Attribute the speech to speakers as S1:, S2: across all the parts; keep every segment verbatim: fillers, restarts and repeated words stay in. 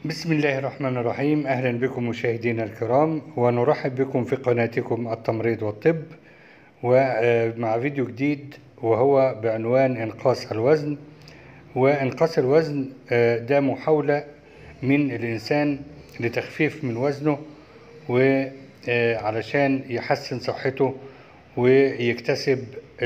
S1: بسم الله الرحمن الرحيم. أهلا بكم مشاهدينا الكرام، ونرحب بكم في قناتكم التمريض والطب، ومع فيديو جديد وهو بعنوان إنقاص الوزن. وإنقاص الوزن ده محاولة من الإنسان لتخفيف من وزنه وعلشان يحسن صحته ويكتسب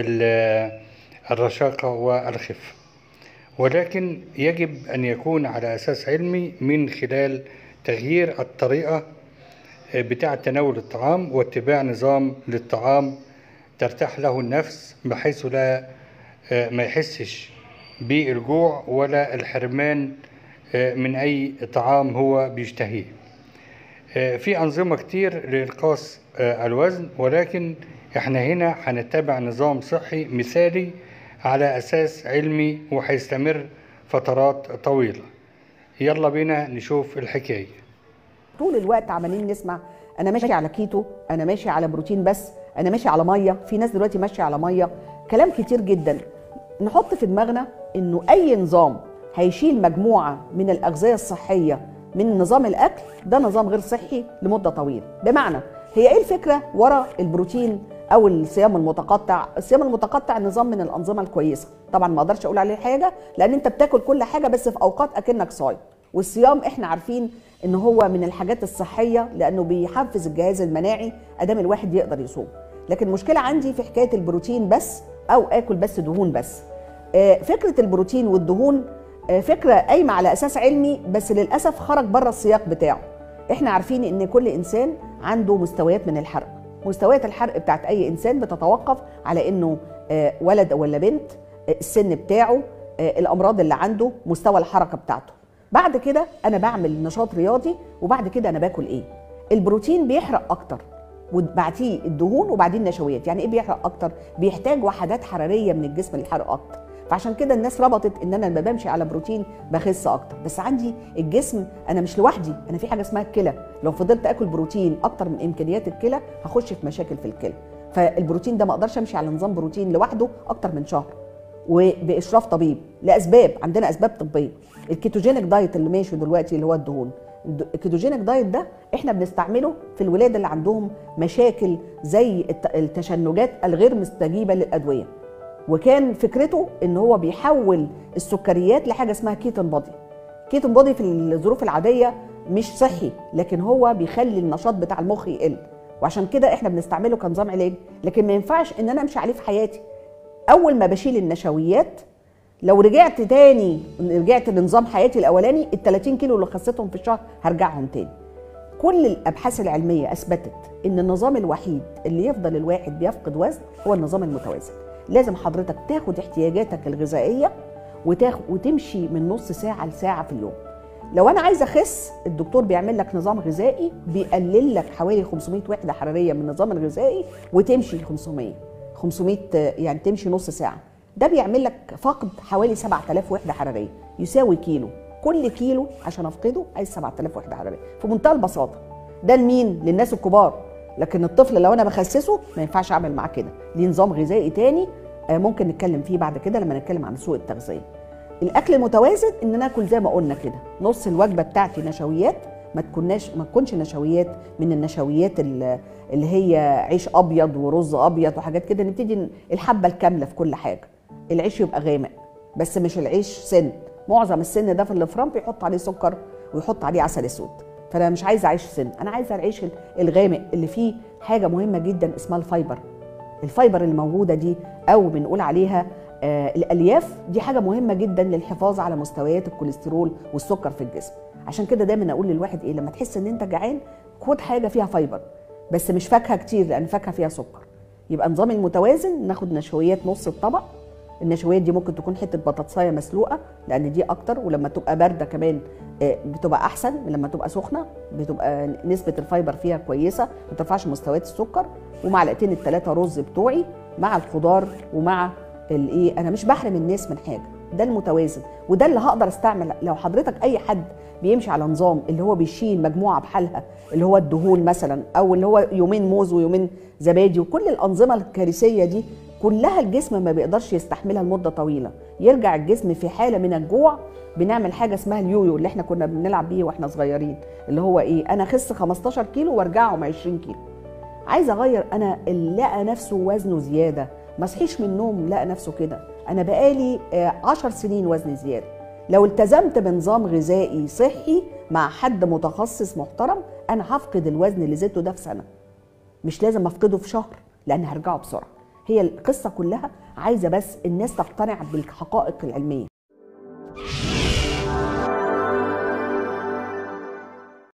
S1: الرشاقة والخفة، ولكن يجب أن يكون على أساس علمي من خلال تغيير الطريقة بتاعة تناول الطعام واتباع نظام للطعام ترتاح له النفس، بحيث لا ما يحسش بالجوع ولا الحرمان من أي طعام هو بيشتهيه. في أنظمة كتير لإنقاص الوزن، ولكن احنا هنا هنتبع نظام صحي مثالي على أساس علمي وهيستمر فترات طويلة. يلا بينا نشوف الحكاية.
S2: طول الوقت عمالين نسمع أنا ماشي على كيتو، أنا ماشي على بروتين، بس أنا ماشي على مية، في ناس دلوقتي ماشية على مية، كلام كتير جدا. نحط في دماغنا إنه أي نظام هيشيل مجموعة من الأغذية الصحية من نظام الأكل ده نظام غير صحي لمدة طويلة. بمعنى هي إيه الفكرة ورا البروتين او الصيام المتقطع؟ الصيام المتقطع نظام من الانظمه الكويسه، طبعا ما اقدرش اقول عليه حاجه لان انت بتاكل كل حاجه بس في اوقات اكنك صايم. والصيام احنا عارفين ان هو من الحاجات الصحيه لانه بيحفز الجهاز المناعي ادام الواحد يقدر يصوم. لكن المشكله عندي في حكايه البروتين بس او اكل بس دهون بس. فكره البروتين والدهون فكره قايمه على اساس علمي، بس للاسف خرج بره السياق بتاعه. احنا عارفين ان كل انسان عنده مستويات من الحرق. مستويات الحرق بتاعت اي انسان بتتوقف على انه ولد ولا بنت، السن بتاعه، الامراض اللي عنده، مستوى الحركه بتاعته. بعد كده انا بعمل نشاط رياضي، وبعد كده انا باكل ايه. البروتين بيحرق اكتر، وبعديه الدهون، وبعدين النشويات. يعني ايه بيحرق اكتر؟ بيحتاج وحدات حراريه من الجسم للحرق اكتر. فعشان كده الناس ربطت ان انا لما بمشي على بروتين بخس اكتر، بس عندي الجسم انا مش لوحدي، انا في حاجه اسمها الكلى. لو فضلت اكل بروتين اكتر من امكانيات الكلى هخش في مشاكل في الكلى. فالبروتين ده ما اقدرش امشي على نظام بروتين لوحده اكتر من شهر وباشراف طبيب لاسباب، عندنا اسباب طبيه. الكيتوجينيك دايت اللي ماشي دلوقتي اللي هو الدهون، الكيتوجينيك دايت ده احنا بنستعمله في الولاده اللي عندهم مشاكل زي التشنجات الغير مستجيبه للادويه. وكان فكرته ان هو بيحول السكريات لحاجه اسمها كيتون بودي. كيتون بودي في الظروف العاديه مش صحي، لكن هو بيخلي النشاط بتاع المخ يقل، وعشان كده احنا بنستعمله كنظام علاج. لكن ما ينفعش ان انا امشي عليه في حياتي. اول ما بشيل النشويات، لو رجعت تاني رجعت لنظام حياتي الاولاني، ال ثلاثين كيلو اللي خسيتهم في الشهر هرجعهم تاني. كل الابحاث العلميه اثبتت ان النظام الوحيد اللي يفضل الواحد بيفقد وزن هو النظام المتوازن. لازم حضرتك تاخد احتياجاتك الغذائيه وتاخد وتمشي من نص ساعه لساعه في اليوم. لو انا عايزه اخس، الدكتور بيعمل لك نظام غذائي بيقلل لك حوالي خمسمائة وحده حراريه من النظام الغذائي، وتمشي خمسمائة خمسمائة يعني تمشي نص ساعه. ده بيعمل لك فقد حوالي سبعة آلاف وحده حراريه، يساوي كيلو. كل كيلو عشان افقده عايز سبعة آلاف وحده حراريه، في منتهى البساطه. ده لمين؟ للناس الكبار. لكن الطفل لو انا بخسسه ما ينفعش اعمل معاه كده، ليه نظام غذائي تاني ممكن نتكلم فيه بعد كده لما نتكلم عن سوء التغذيه. الاكل المتوازن ان انا اكل زي ما قلنا كده، نص الوجبه بتاعتي نشويات، ما تكوناش ما تكونش نشويات من النشويات اللي هي عيش ابيض ورز ابيض وحاجات كده. نبتدي الحبه الكامله في كل حاجه. العيش يبقى غامق، بس مش العيش سن. معظم السن ده في الفرن بيحط عليه سكر ويحط عليه عسل اسود، فانا مش عايزه عيش سن، انا عايزه العيش الغامق اللي فيه حاجه مهمه جدا اسمها الفايبر. الفايبر اللي موجوده دي او بنقول عليها آه الالياف، دي حاجه مهمه جدا للحفاظ على مستويات الكوليسترول والسكر في الجسم. عشان كده دايما اقول للواحد ايه، لما تحس ان انت جعان خد حاجه فيها فايبر، بس مش فاكهه كتير لان الفاكهه فيها سكر. يبقى نظام المتوازن ناخد نشويات نص الطبق. النشويات دي ممكن تكون حته بطاطسايه مسلوقه لان دي اكتر، ولما تبقى بارده كمان بتبقى احسن من لما تبقى سخنه، بتبقى نسبه الفايبر فيها كويسه، ما ترفعش مستويات السكر. ومعلقتين الثلاثه رز بتوعي مع الخضار ومع الايه. انا مش بحرم الناس من حاجه، ده المتوازن وده اللي هقدر استعمل. لو حضرتك اي حد بيمشي على نظام اللي هو بيشيل مجموعه بحالها، اللي هو الدهون مثلا، او اللي هو يومين موز ويومين زبادي وكل الانظمه الكارثيه دي، كلها الجسم ما بيقدرش يستحملها لمده طويله، يرجع الجسم في حاله من الجوع. بنعمل حاجه اسمها اليويو اللي احنا كنا بنلعب بيه واحنا صغيرين، اللي هو ايه، انا اخس خمستاشر كيلو وارجعهم عشرين كيلو. عايزه اغير. انا اللي لقى نفسه وزنه زياده ما صحيش من النوم لقى نفسه كده، انا بقالي عشر سنين وزني زياده، لو التزمت بنظام غذائي صحي مع حد متخصص محترم انا هفقد الوزن اللي زدته ده في سنه، مش لازم افقده في شهر لان هرجعه بسرعه. هي القصه كلها عايزه بس الناس تقتنع بالحقائق العلميه.